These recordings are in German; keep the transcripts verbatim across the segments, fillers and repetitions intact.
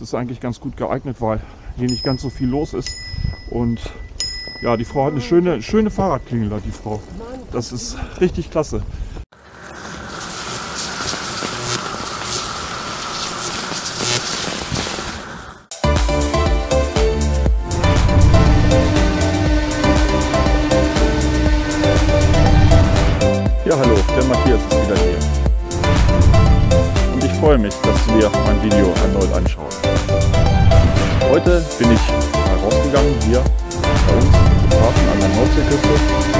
Es ist eigentlich ganz gut geeignet, weil hier nicht ganz so viel los ist. Und ja, die Frau hat eine schöne, schöne Fahrradklingel, die Frau. Das ist richtig klasse. Ja, hallo, der Matthias ist wieder hier. Und ich freue mich, dass du dir mein Video erneut anschaust. Heute bin ich mal rausgegangen, hier bei uns im Hafen an der Nordseeküste.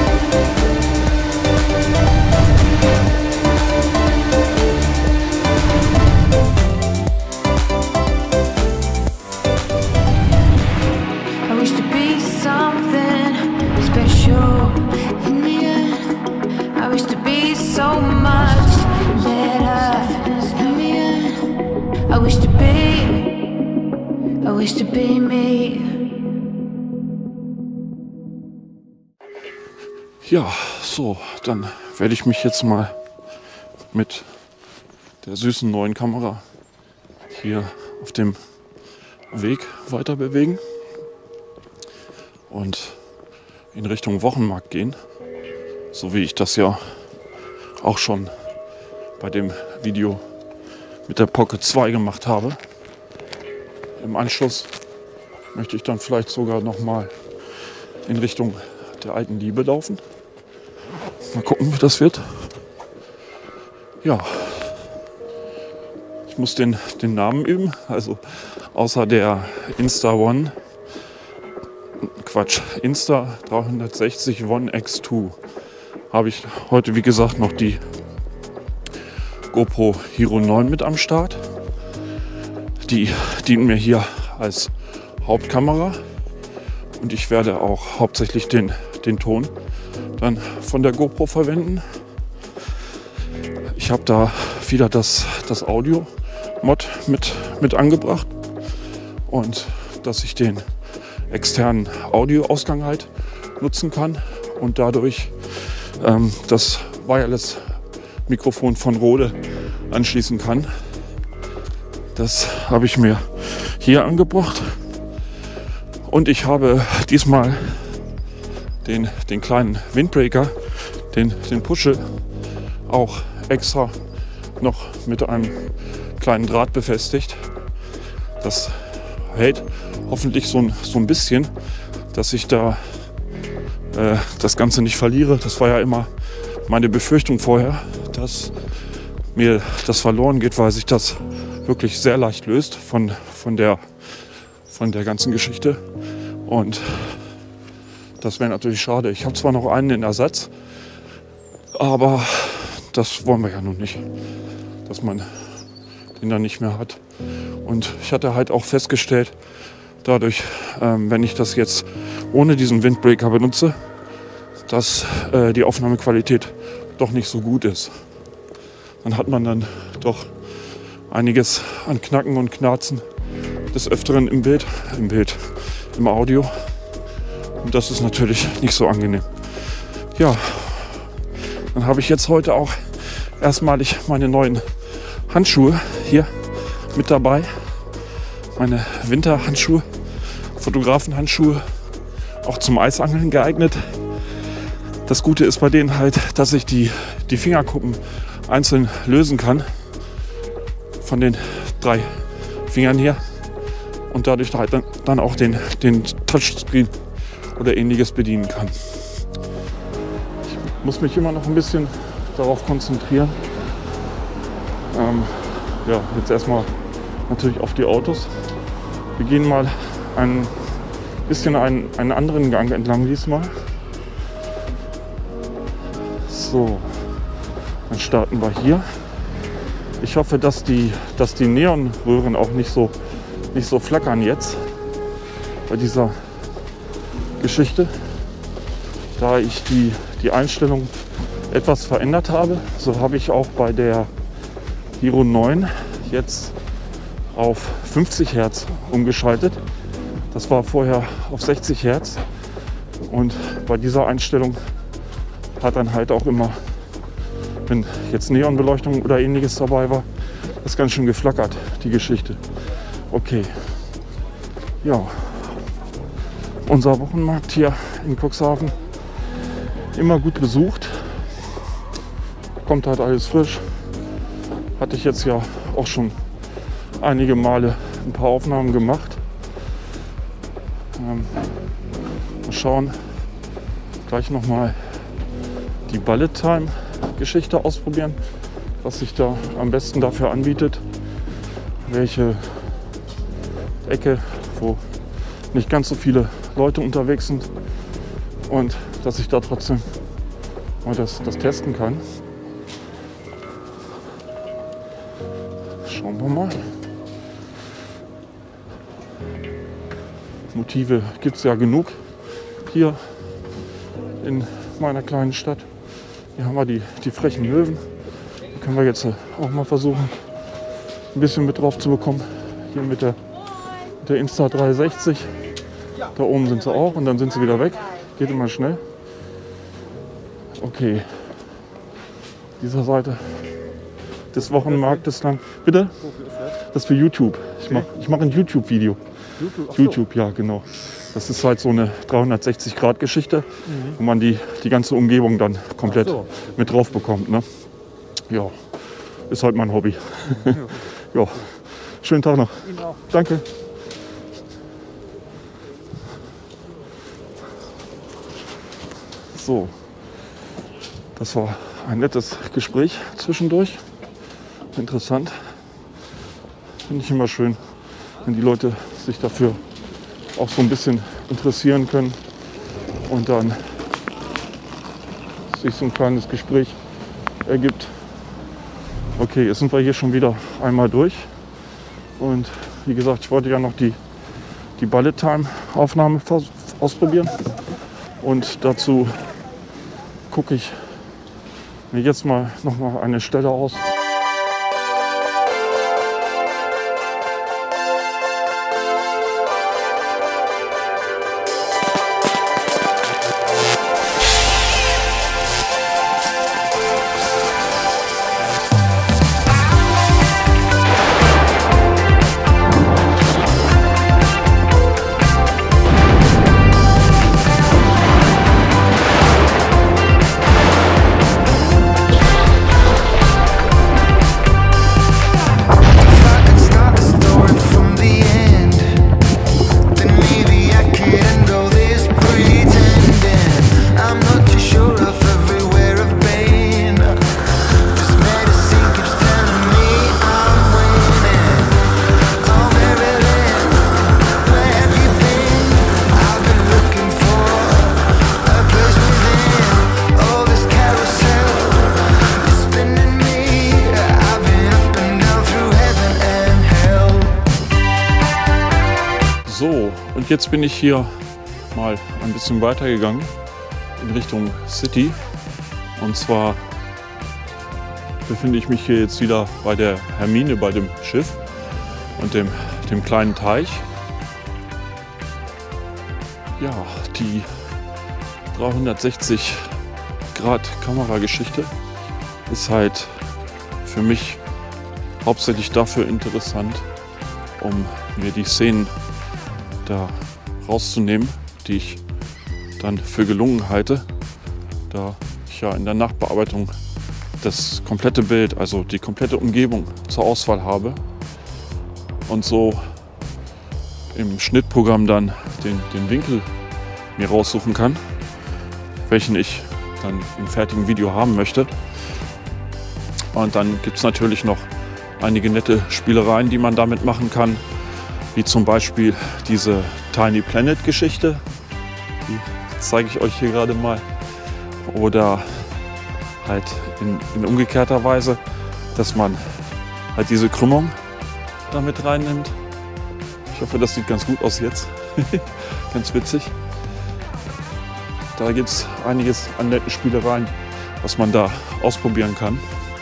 Ja, so, dann werde ich mich jetzt mal mit der süßen neuen Kamera hier auf dem Weg weiter bewegen und in Richtung Wochenmarkt gehen, so wie ich das ja auch schon bei dem Video mit der Pocket zwei gemacht habe. Im Anschluss möchte ich dann vielleicht sogar noch mal in Richtung der alten Liebe laufen. Mal gucken, wie das wird. Ja, ich muss den, den Namen üben. Also außer der Insta One, Quatsch, Insta dreihundertsechzig One X zwei habe ich heute, wie gesagt, noch die GoPro Hero neun mit am Start. Die dient mir hier als Hauptkamera und ich werde auch hauptsächlich den, den Ton dann von der GoPro verwenden. Ich habe da wieder das, das Audio-Mod mit, mit angebracht und dass ich den externen Audioausgang halt nutzen kann und dadurch ähm, das Wireless-Mikrofon von Rode anschließen kann. Das habe ich mir hier angebracht und ich habe diesmal den, den kleinen Windbreaker, den, den Puschel, auch extra noch mit einem kleinen Draht befestigt. Das hält hoffentlich so ein, so ein bisschen, dass ich da äh, das Ganze nicht verliere. Das war ja immer meine Befürchtung vorher, dass mir das verloren geht, weil sich das wirklich sehr leicht löst von, von, der, von der ganzen Geschichte. Und das wäre natürlich schade. Ich habe zwar noch einen in Ersatz, aber das wollen wir ja nun nicht, dass man den dann nicht mehr hat. Und ich hatte halt auch festgestellt, dadurch, ähm, wenn ich das jetzt ohne diesen Windbreaker benutze, dass äh, die Aufnahmequalität doch nicht so gut ist. Dann hat man dann doch einiges an Knacken und Knarzen des Öfteren im Bild, im Bild, im Audio. Und das ist natürlich nicht so angenehm. Ja, dann habe ich jetzt heute auch erstmalig meine neuen Handschuhe hier mit dabei. Meine Winterhandschuhe, Fotografenhandschuhe, auch zum Eisangeln geeignet. Das Gute ist bei denen halt, dass ich die, die Fingerkuppen einzeln lösen kann von den drei Fingern hier und dadurch halt dann, dann auch den, den Touchscreen oder ähnliches bedienen kann. Ich muss mich immer noch ein bisschen darauf konzentrieren. Ähm, ja, jetzt erstmal natürlich auf die Autos. Wir gehen mal ein bisschen einen, einen anderen Gang entlang diesmal. So, dann starten wir hier. Ich hoffe, dass die, dass die Neonröhren auch nicht so, nicht so flackern jetzt bei dieser Geschichte, da ich die, die Einstellung etwas verändert habe. So habe ich auch bei der Hero neun jetzt auf fünfzig Hertz umgeschaltet. Das war vorher auf sechzig Hertz und bei dieser Einstellung hat dann halt auch immer, wenn jetzt Neonbeleuchtung oder ähnliches dabei war, das ganz schön geflackert, die Geschichte. Okay. Ja. Unser Wochenmarkt hier in Cuxhaven. Immer gut besucht. Kommt halt alles frisch. Hatte ich jetzt ja auch schon einige Male ein paar Aufnahmen gemacht. Ähm, mal schauen. Gleich nochmal die Bullet Time Geschichte ausprobieren, was sich da am besten dafür anbietet. Welche Ecke, wo nicht ganz so viele Leute unterwegs sind und dass ich da trotzdem mal das, das testen kann. Schauen wir mal. Motive gibt es ja genug hier in meiner kleinen Stadt. Hier haben wir die, die frechen Löwen. Die können wir jetzt auch mal versuchen, ein bisschen mit drauf zu bekommen. Hier mit der, mit der Insta dreihundertsechzig. Da oben sind sie auch und dann sind sie wieder weg. Geht immer schnell. Okay. Dieser Seite des Wochenmarktes lang. Bitte? Das ist für YouTube. Ich mache ich mach ein YouTube-Video. YouTube, YouTube, ja genau. Das ist halt so eine dreihundertsechzig Grad Geschichte, mhm. wo man die, die ganze Umgebung dann komplett so. mit drauf bekommt. Ne? Ja, ist halt mein Hobby. Ja, schönen Tag noch. Ihnen auch. Danke. So, das war ein nettes Gespräch zwischendurch. Interessant. Finde ich immer schön, wenn die Leute sich dafür auch so ein bisschen interessieren können und dann sich so ein kleines Gespräch ergibt. Okay, jetzt sind wir hier schon wieder einmal durch und wie gesagt, ich wollte ja noch die, die Bullet Time Aufnahme ausprobieren und dazu gucke ich mir jetzt mal noch mal eine Stelle aus. So, und jetzt bin ich hier mal ein bisschen weitergegangen in Richtung City. Und zwar befinde ich mich hier jetzt wieder bei der Hermine, bei dem Schiff und dem, dem kleinen Teich. Ja, die dreihundertsechzig Grad Kamerageschichte ist halt für mich hauptsächlich dafür interessant, um mir die Szenen da rauszunehmen, die ich dann für gelungen halte, da ich ja in der Nachbearbeitung das komplette Bild, also die komplette Umgebung zur Auswahl habe und so im Schnittprogramm dann den, den Winkel mir raussuchen kann, welchen ich dann im fertigen Video haben möchte. Und dann gibt es natürlich noch einige nette Spielereien, die man damit machen kann, wie zum Beispiel diese Tiny Planet Geschichte, die zeige ich euch hier gerade mal, oder halt in, in umgekehrter Weise, dass man halt diese Krümmung damit reinnimmt. Ich hoffe, das sieht ganz gut aus jetzt. Ganz witzig. Da gibt es einiges an netten Spielereien, was man da ausprobieren kann.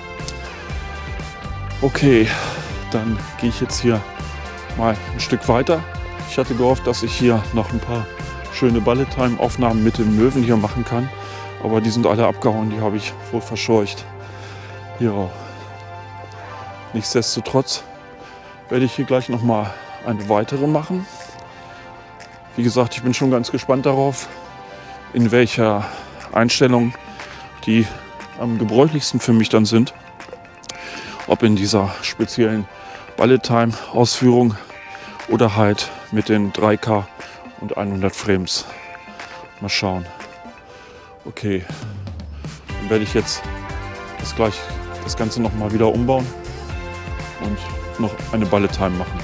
Okay, dann gehe ich jetzt hier mal ein Stück weiter. Ich hatte gehofft, dass ich hier noch ein paar schöne Bullet Time Aufnahmen mit dem Möwen hier machen kann. Aber die sind alle abgehauen, die habe ich wohl verscheucht. Ja. Nichtsdestotrotz werde ich hier gleich noch mal eine weitere machen. Wie gesagt, ich bin schon ganz gespannt darauf, in welcher Einstellung die am gebräuchlichsten für mich dann sind. Ob in dieser speziellen Bullet-Time-Ausführung oder halt mit den drei K und hundert Frames. Mal schauen. Okay, dann werde ich jetzt das gleich das Ganze noch mal wieder umbauen und noch eine Bullet-Time machen.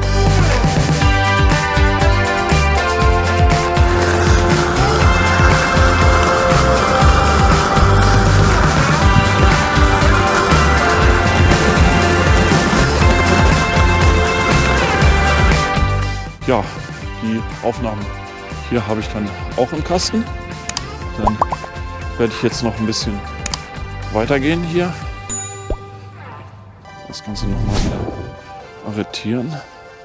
Ja, die Aufnahmen hier habe ich dann auch im Kasten. Dann werde ich jetzt noch ein bisschen weitergehen hier. Das Ganze noch mal wieder arretieren.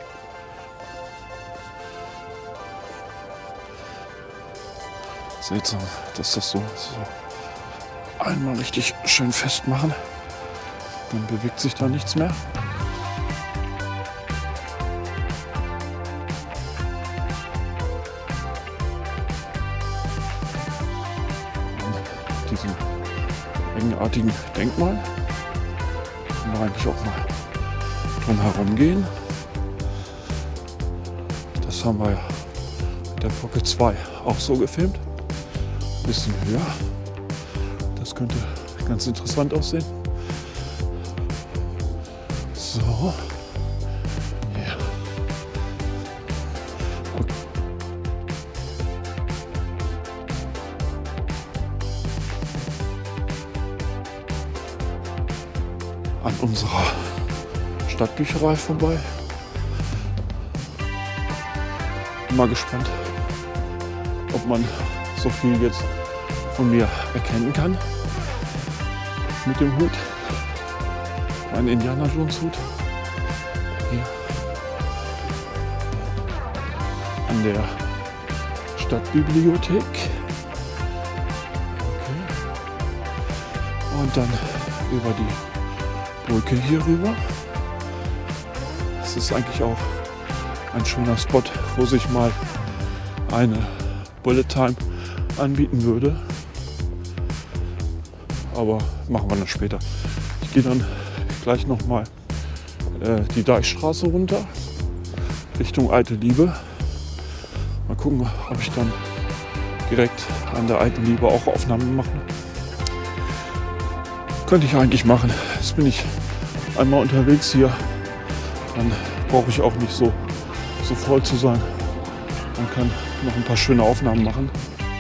Seltsam, dass das so, so einmal richtig schön festmachen. Dann bewegt sich da nichts mehr. Diesem engartigen Denkmal können wir eigentlich auch mal drum herum gehen. Das haben wir ja mit der Pocket zwei auch so gefilmt. Ein bisschen höher. Das könnte ganz interessant aussehen. So. Ja. Okay. An unserer Stadtbücherei vorbei. Bin mal gespannt, ob man so viel jetzt von mir erkennen kann. Mit dem Hut. Ein Indiana Jones Hut. Hier. An der Stadtbibliothek. Okay. Und dann über die Brücke hier rüber. Das ist eigentlich auch ein schöner Spot, wo sich mal eine Bullet Time anbieten würde. Aber machen wir dann später. Ich gehe dann gleich noch mal äh, die Deichstraße runter Richtung Alte Liebe. Mal gucken, ob ich dann direkt an der Alten Liebe auch Aufnahmen mache. Könnte ich eigentlich machen. Jetzt bin ich einmal unterwegs hier. Dann brauche ich auch nicht so, so voll zu sein. Man kann noch ein paar schöne Aufnahmen machen.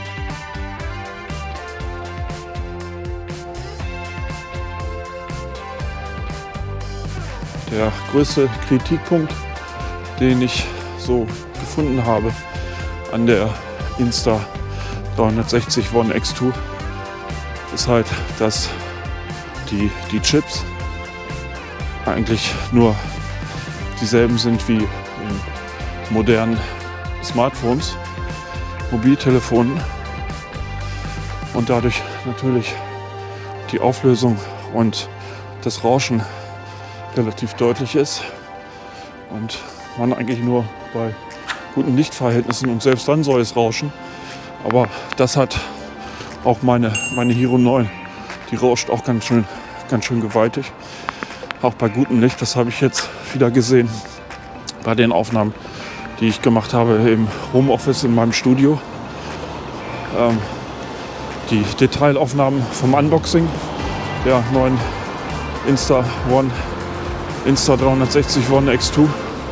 Der größte Kritikpunkt, den ich so gefunden habe an der Insta dreihundertsechzig One X zwei, ist halt, dass die, die Chips eigentlich nur dieselben sind wie in modernen Smartphones, Mobiltelefonen und dadurch natürlich die Auflösung und das Rauschen relativ deutlich ist und man eigentlich nur bei guten Lichtverhältnissen, und selbst dann soll es rauschen, aber das hat auch meine, meine Hero neun, die rauscht auch ganz schön, ganz schön gewaltig, auch bei gutem Licht. Das habe ich jetzt wieder gesehen bei den Aufnahmen, die ich gemacht habe im Homeoffice in meinem Studio. Ähm, die Detailaufnahmen vom Unboxing der neuen Insta One Insta dreihundertsechzig One X zwei.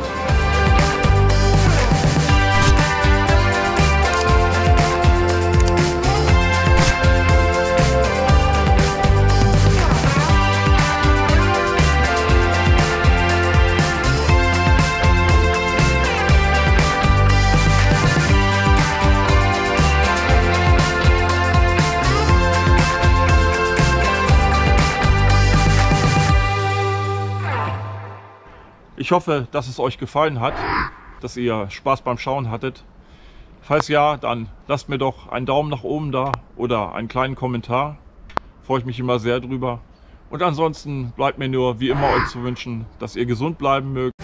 Ich hoffe, dass es euch gefallen hat, dass ihr Spaß beim Schauen hattet. Falls ja, dann lasst mir doch einen Daumen nach oben da oder einen kleinen Kommentar. Freue ich mich immer sehr drüber. Und ansonsten bleibt mir nur wie immer euch zu wünschen, dass ihr gesund bleiben mögt.